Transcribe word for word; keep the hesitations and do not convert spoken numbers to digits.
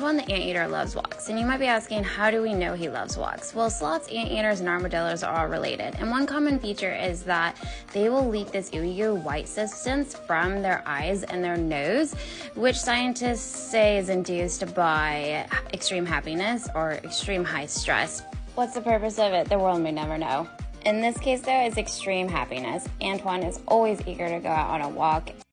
Antoine the anteater loves walks, and you might be asking, how do we know he loves walks? Well, sloths, anteaters, and armadillos are all related, and one common feature is that they will leak this ooey white substance from their eyes and their nose, which scientists say is induced by extreme happiness or extreme high stress. What's the purpose of it? The world may never know. In this case, though, it's extreme happiness. Antoine is always eager to go out on a walk,